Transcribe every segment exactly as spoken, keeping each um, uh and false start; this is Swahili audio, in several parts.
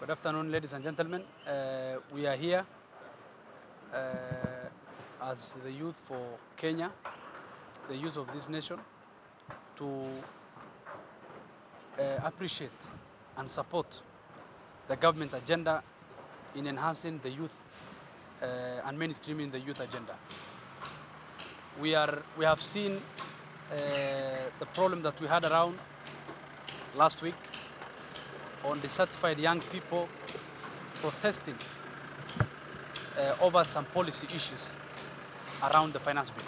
Good afternoon, ladies and gentlemen. Uh, we are here uh, as the youth for Kenya, the youth of this nation, to uh, appreciate and support the government agenda in enhancing the youth uh, and mainstreaming the youth agenda. We, are, we have seen uh, the problem that we had around last week on dissatisfied young people protesting uh, over some policy issues around the finance bill.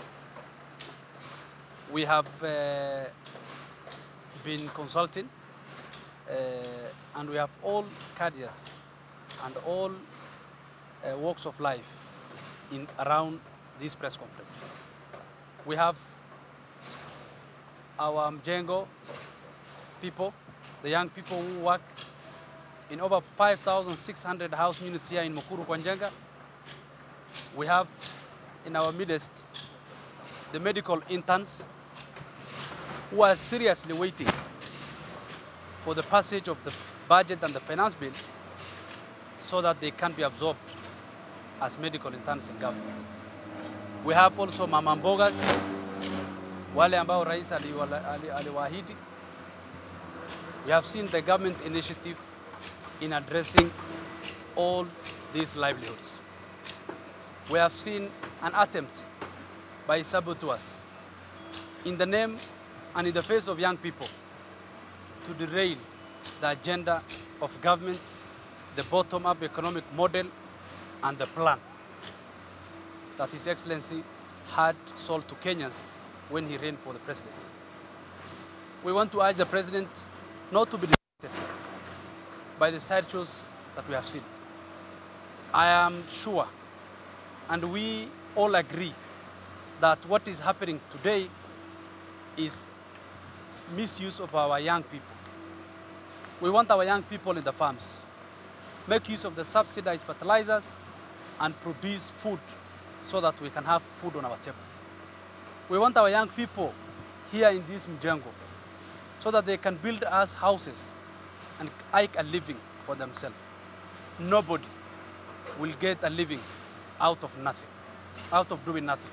We have uh, been consulting uh, and we have all careers and all uh, walks of life in around this press conference. We have our Mjengo people, the young people who work in over five thousand six hundred house units here in Mukuru Kwanjenga. We have in our midst the medical interns who are seriously waiting for the passage of the budget and the finance bill so that they can be absorbed as medical interns in government. We have also mama mbogas, wale ambao rais aliwaahidi. We have seen the government initiative in addressing all these livelihoods. We have seen an attempt by saboteurs in the name and in the face of young people to derail the agenda of government, the bottom-up economic model, and the plan that His Excellency had sold to Kenyans when he ran for the presidency. We want to urge the President not to be distracted by the side shows that we have seen. I am sure, and we all agree, that what is happening today is misuse of our young people. We want our young people in the farms make use of the subsidized fertilizers and produce food so that we can have food on our table. We want our young people here in this Mjengo so that they can build us houses and make a living for themselves. Nobody will get a living out of nothing, out of doing nothing.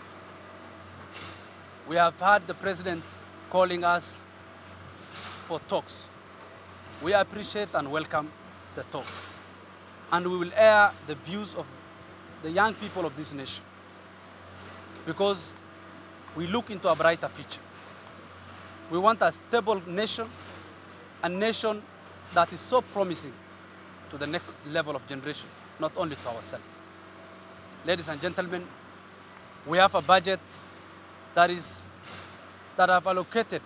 We have heard the President calling us for talks. We appreciate and welcome the talk. And we will air the views of the young people of this nation, because we look into a brighter future. We want a stable nation, a nation that is so promising to the next level of generation, not only to ourselves. Ladies and gentlemen, we have a budget that is that have allocated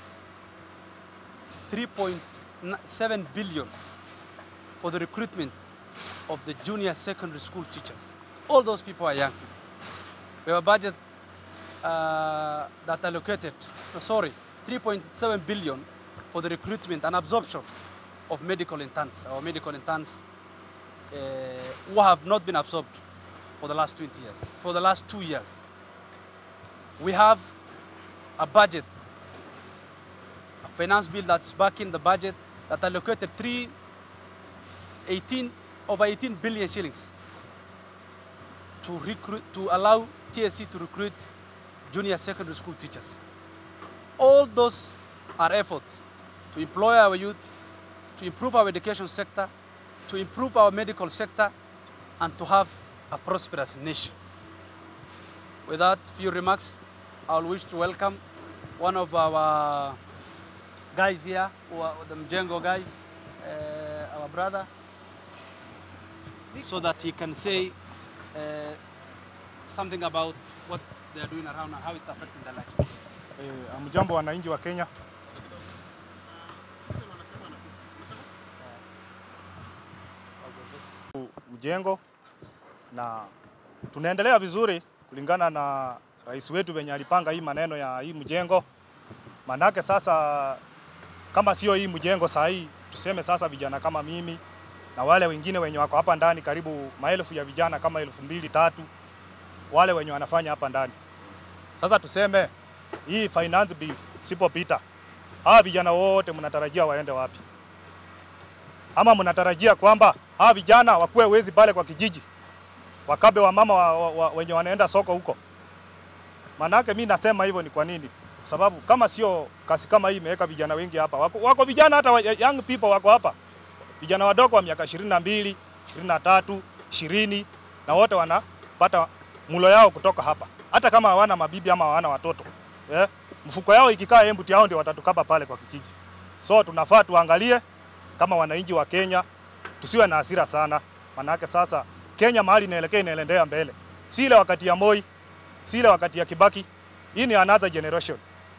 three point seven billion for the recruitment of the junior secondary school teachers. All those people are young people. We have a budget uh, that allocated, no, sorry, three point seven billion for the recruitment and absorption of medical interns, our medical interns uh, who have not been absorbed for the last twenty years, for the last two years. We have a budget, a finance bill that's backing the budget that allocated three, eighteen, over eighteen billion shillings to recruit, to allow T S C to recruit junior secondary school teachers. All those are efforts to employ our youth, to improve our education sector, to improve our medical sector, and to have a prosperous nation. With that few remarks, I wish to welcome one of our guys here, who are the Mjengo guys, uh, our brother, so that he can say uh, something about what they are doing around and how it's affecting their lives. Eh, amjambo wananchi wa Kenya. Mjengo na tunaendelea vizuri kulingana na rais wetu venye alipanga hii maneno ya hii mjengo. Manake sasa kama sio hii mjengo saa hii, tuseme sasa vijana kama mimi na wale wengine wenye wako hapa ndani, karibu maelfu ya vijana kama elfu mbili tatu wale wenye wanafanya hapa ndani. Sasa tuseme hii finance bill sipopita, hawa vijana wote mnatarajia waende wapi? ama mnatarajia kwamba hawa vijana wakuwe wezi pale kwa kijiji, wakabe wa mama wa, wa, wa, wenye wanaenda soko huko? Manake mimi nasema hivyo ni kwa nini? Sababu kama sio kasi kama hii imeweka vijana wengi hapa. Wako, wako vijana hata young people wako hapa. Vijana wadogo wa miaka ishirini na mbili, ishirini na tatu, ishirini na wote wanapata mulo yao kutoka hapa. Hata kama hawana mabibi ama hawana watoto. Eh? Mfuko yao ikikaa embuti yao ndio watatukapa pale kwa kijiji. So tunafaa tuangalie kama wananchi wa Kenya, tusiwe na hasira sana. Manake sasa Kenya mahali inaelekea inaelekea mbele. Si ile wakati ya Moi, si ile wakati ya Kibaki. Hii ni another generation.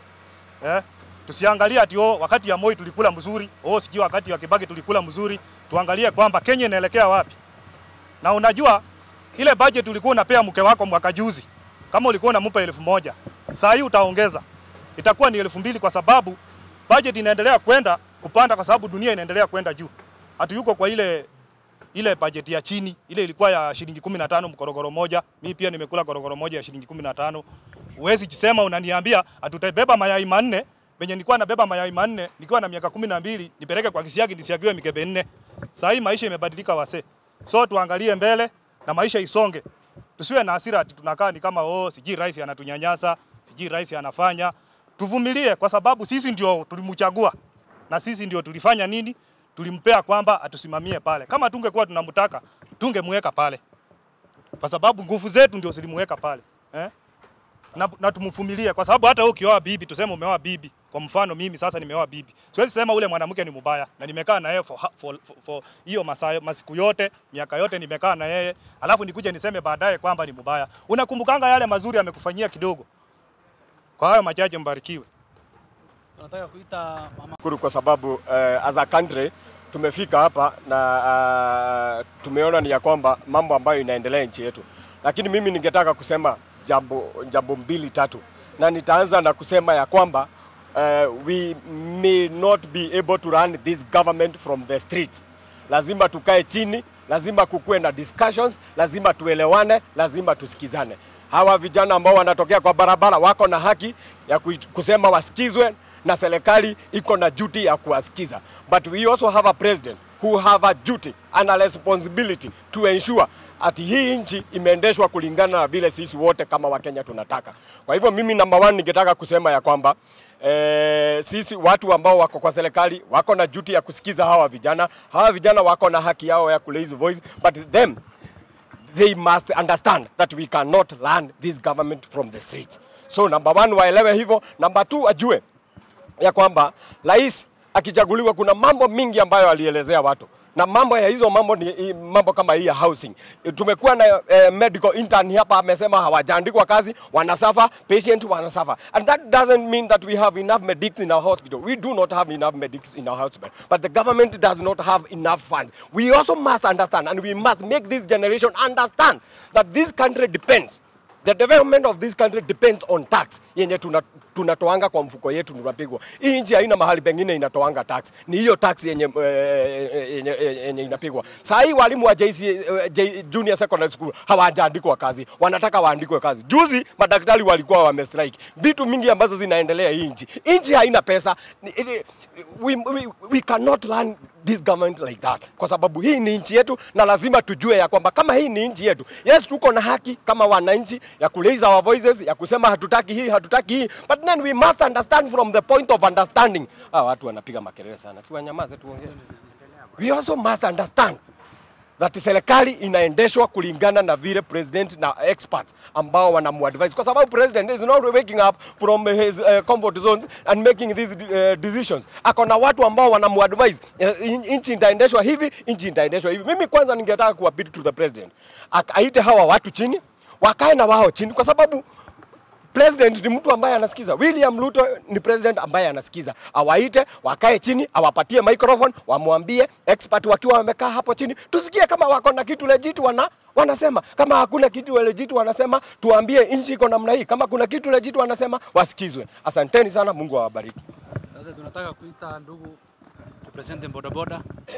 Eh? Tusiangalie ati oh wakati ya Moi tulikula mzuri, oh siji wakati wa Kibaki tulikula mzuri. Tuangalie kwamba Kenya inaelekea wapi. Na unajua ile budget ulikuwa unapea mke wako mwaka juzi, kama ulikuwa unampa elfu moja, saa hii utaongeza. Itakuwa ni elfu mbili kwa sababu budget inaendelea kwenda kupanda kwa sababu dunia inaendelea kwenda juu. Hatu yuko kwa ile ile budget ya chini, ile ilikuwa ya shilingi kumi na tano mkorogoro moja. Mimi pia nimekula korogoro moja ya shilingi kumi na tano. Uwezi kusema unaniambia atutabeba mayai manne, benye nilikuwa nabeba mayai manne nikiwa na miaka kumi na mbili, nipeleke kwa kisiagi nisiagiwe mikebe nne. Sasa hii maisha imebadilika wase. So tuangalie mbele na maisha isonge. Tusiwe na hasira ati tunakaa ni kama oh siji rais anatunyanyasa, siji rais anafanya. Tuvumilie kwa sababu sisi ndio tulimchagua. Na sisi ndio tulifanya nini? Tulimpea kwamba atusimamie pale. Kama tungekuwa tunamtaka, tungemweka pale. Kwa sababu nguvu zetu ndio zilimweka pale, eh? Na, na tumvumilie kwa sababu hata ukioa bibi, tuseme umeoa bibi. Kwa mfano mimi sasa nimeoa bibi. Siwezi sema ule mwanamke ni mbaya na nimekaa na yeye for for for hiyo masaa masiku yote, miaka yote nimekaa na yeye. Alafu nikuje niseme baadaye kwamba ni mbaya. Unakumbukanga yale mazuri amekufanyia kidogo. Kwa hayo machache mbarikiwe. Tunataka kuita mama Kuru kwa sababu uh, as a country tumefika hapa na uh, tumeona ni ya kwamba mambo ambayo inaendelea nchi yetu. Lakini mimi ningetaka kusema jambo jambo mbili tatu. Na nitaanza na kusema ya kwamba uh, we may not be able to run this government from the streets. Lazima tukae chini, lazima kukue na discussions, lazima tuelewane, lazima tusikizane. Hawa vijana ambao wanatokea kwa barabara wako na haki ya kusema wasikizwe na serikali iko na duty ya kuwasikiza. But we also have a president who have a duty and a responsibility to ensure ati hii nchi imeendeshwa kulingana na vile sisi wote kama Wakenya tunataka. Kwa hivyo mimi number one ningetaka kusema ya kwamba eh, sisi watu ambao wako kwa serikali wako na duty ya kusikiza hawa vijana. Hawa vijana wako na haki yao ya raise voice, but them they must understand that we cannot run this government from the streets. So number one waelewe hivyo. Number two ajue ya kwamba rais akichaguliwa kuna mambo mingi ambayo alielezea watu. Na mambo ya hizo mambo ni mambo kama hii ya housing. Tumekuwa na eh, medical intern hapa amesema hawajaandikwa kazi, wanasafa, patient wanasafa. And that doesn't mean that we have enough medics in our hospital. We do not have enough medics in our hospital. But the government does not have enough funds. We also must understand and we must make this generation understand that this country depends. The development of this country depends on tax. Yenye tunatoanga kwa mfuko yetu tunapigwa. Hii nchi haina mahali pengine inatoanga tax. Ni hiyo tax yenye yenye, yenye inapigwa. Saa hii walimu wa J C Junior Secondary School hawajaandikwa kazi. Wanataka waandikwe kazi. Juzi madaktari walikuwa wamestrike. Vitu mingi ambazo zinaendelea hii nchi. Nchi haina pesa. We, we, we cannot run this government like that. Kwa sababu hii ni nchi yetu na lazima tujue ya kwamba kama hii ni nchi yetu. Yes, tuko na haki kama wananchi ya raise our voices, ya kusema hatutaki hii, hatutaki hii. But then we must understand from the point of understanding. Ah, watu wanapiga makelele sana. Si wanyamaze tuongee. We also must understand that serikali inaendeshwa kulingana na vile president na experts ambao wanamuadvise. Kwa sababu president is not waking up from his uh, comfort zones and making these uh, decisions. Akona watu ambao wanamuadvise. Nchi itaendeshwa hivi, nchi itaendeshwa hivi. Mimi kwanza ningetaka kuappeal to the president. Aite hawa watu chini, wakae na wao chini kwa sababu president ni mtu ambaye anasikiza. William Ruto ni president ambaye anasikiza. Awaite, wakae chini, awapatie microphone, wamwambie expert wakiwa wamekaa hapo chini. Tusikie kama wako na kitu legit wana wanasema. Kama hakuna kitu legit wanasema, tuambie nchi iko namna hii. Kama kuna kitu legit wanasema, wasikizwe. Asanteni sana, Mungu awabariki. Sasa tunataka kuita ndugu President Bodaboda.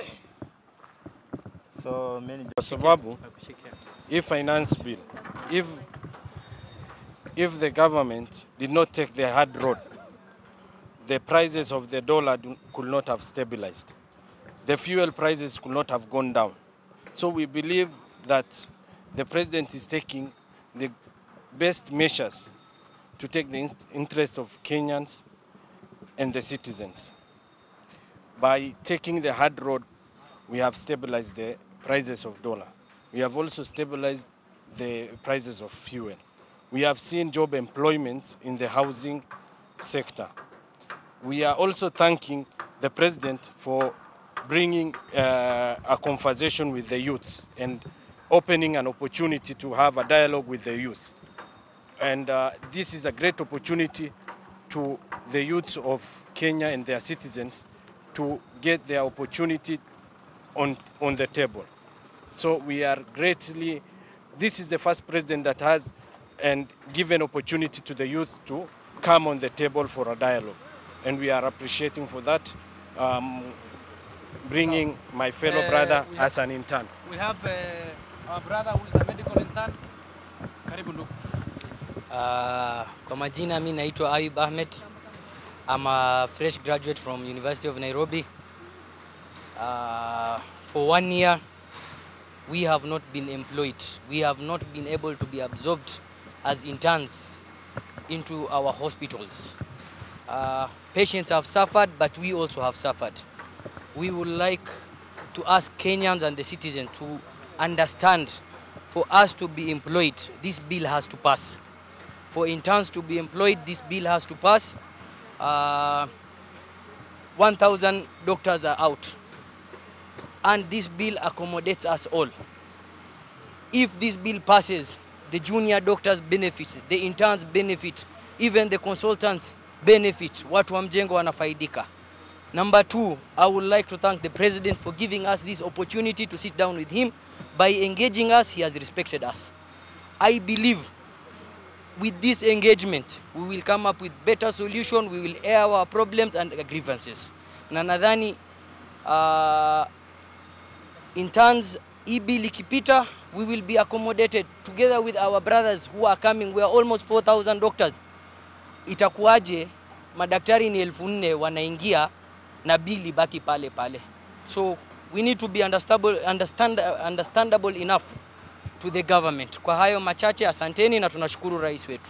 So many kwa sababu if finance bill, if if the government did not take the hard road, the prices of the dollar do, could not have stabilized. the fuel prices could not have gone down. So we believe that the president is taking the best measures to take the interest of Kenyans and the citizens. By taking the hard road, we have stabilized the prices of dollar. We have also stabilized the prices of fuel. We have seen job employment in the housing sector. We are also thanking the president for bringing uh, a conversation with the youths and opening an opportunity to have a dialogue with the youth. And uh, this is a great opportunity to the youths of Kenya and their citizens to get their opportunity on, on the table. So we are greatly, this is the first president that has and given opportunity to the youth to come on the table for a dialogue. And we are appreciating for that, um, bringing my fellow Uh, brother we as an intern. We have uh, our brother who is a medical intern. Karibu ndugu. Uh, kwa majina mi naitwa Ayub Ahmed. I'm a fresh graduate from University of Nairobi. Uh, for one year, we have not been employed. We have not been able to be absorbed as interns into our hospitals. Uh, patients have suffered, but we also have suffered. We would like to ask Kenyans and the citizens to understand, for us to be employed, this bill has to pass. For interns to be employed, this bill has to pass. Uh, one thousand doctors are out. And this bill accommodates us all. If this bill passes, the junior doctors benefit, the interns benefit, even the consultants benefit. Watu wa mjengo wanafaidika. Number two, I would like to thank the president for giving us this opportunity to sit down with him. By engaging us, he has respected us. I believe with this engagement, we will come up with better solution, we will air our problems and grievances. Na nadhani, uh, interns, hii bill ikipita, we will be accommodated together with our brothers who are coming. We are almost four thousand doctors. Itakuwaje madaktari ni elfu nne wanaingia na bili baki pale pale. So we need to be understandable, understand, understandable enough to the government. Kwa hayo machache, asanteni na tunashukuru rais wetu.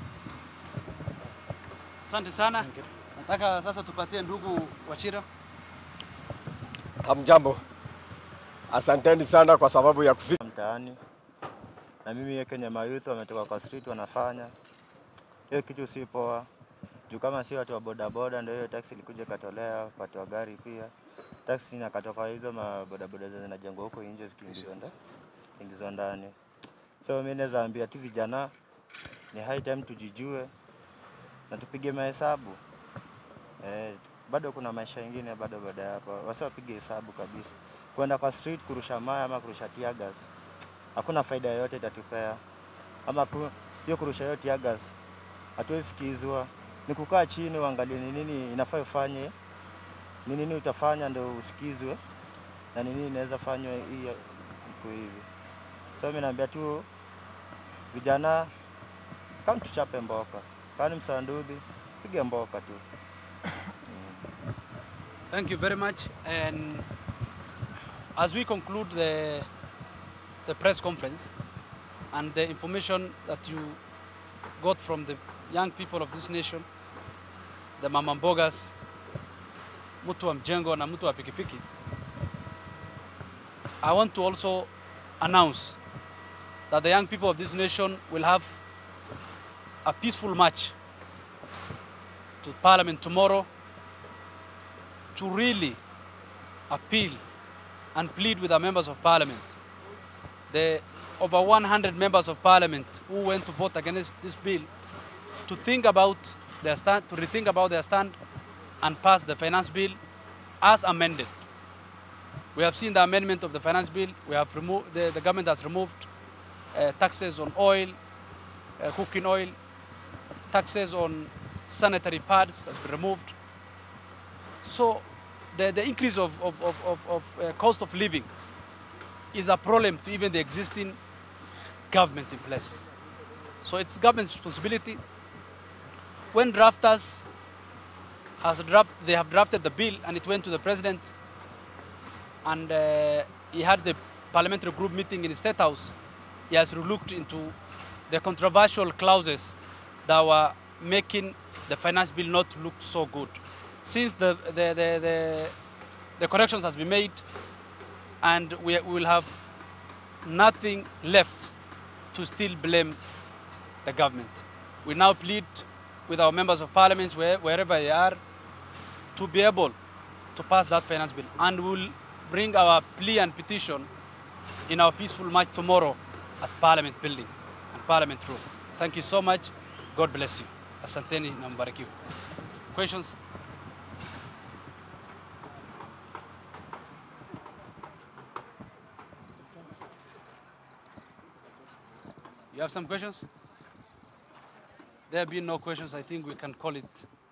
Asante sana. Nataka sasa tupatie ndugu Wachira. Hamjambo. Asanteni sana kwa sababu ya kufika mtaani. Na mimi Kenya mayouth wametoka kwa street wanafanya. Hiyo kitu si poa. Juu kama si watu wa boda boda ndio hiyo taxi ilikuja katolea, watu wa gari pia. Taxi inakatoka hizo maboda boda zinajengwa huko nje zikiingizwa ndani. Ingizwa ndani. So mimi naweza ambia tu vijana ni high time tujijue na tupige mahesabu. Eh, bado kuna maisha mengine bado baada ya hapo. Wasiwapige hesabu kabisa. Kwenda kwa street kurusha maya ama kurusha tear gas. Hakuna faida yoyote itatupea. Ama hiyo kurusha hiyo tear gas hatuwezi sikizwa. Ni kukaa chini uangalie ni nini inafaa ufanye. Ni nini utafanya ndio usikizwe na ni nini inaweza fanywa hii iko hivi. So mimi naambia tu vijana kama tuchape mboka. Kani msandudhi piga mboka tu. Thank you very much. And as we conclude the, the press conference and the information that you got from the young people of this nation, the mamambogas, mtu wa mjengo na mtu wa pikipiki, I want to also announce that the young people of this nation will have a peaceful march to Parliament tomorrow to really appeal and plead with the members of Parliament. The over one hundred members of Parliament who went to vote against this bill to think about their stand, to rethink about their stand and pass the finance bill as amended. We have seen the amendment of the finance bill. We have removed, the, the government has removed uh, taxes on oil, uh, cooking oil, taxes on sanitary pads has been removed. So the, the increase of, of, of, of, of uh, cost of living is a problem to even the existing government in place. So it's government's responsibility. When drafters has draft, they have drafted the bill and it went to the president, and uh, he had the parliamentary group meeting in the State House, he has looked into the controversial clauses that were making the finance bill not look so good. Since the, the, the, the, the corrections has been made, and we, we will have nothing left to still blame the government. We now plead with our members of parliament, where, wherever they are, to be able to pass that finance bill. And we'll bring our plea and petition in our peaceful march tomorrow at Parliament Building and Parliament Room. Thank you so much. God bless you. Asanteni na mbarikiwe. Questions? You have some questions? There have been no questions. I think we can call it